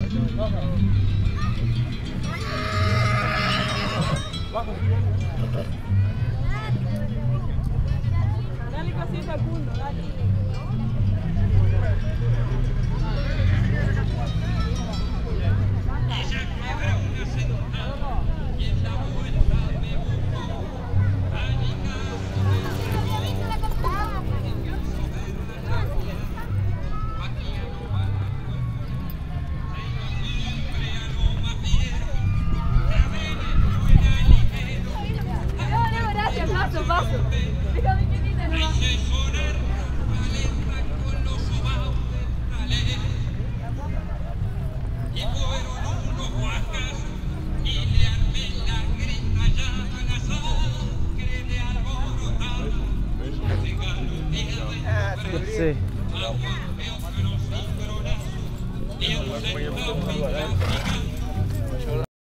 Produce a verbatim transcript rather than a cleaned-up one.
Dale cosita al punto, dale. Paso, paso. Déjame que dice nomás. Y fueron unos guacas y le armé la grita ya a la sangre de alborotar. Se galoteaba en el Sí. agua, pero sin coronas, y ausentaba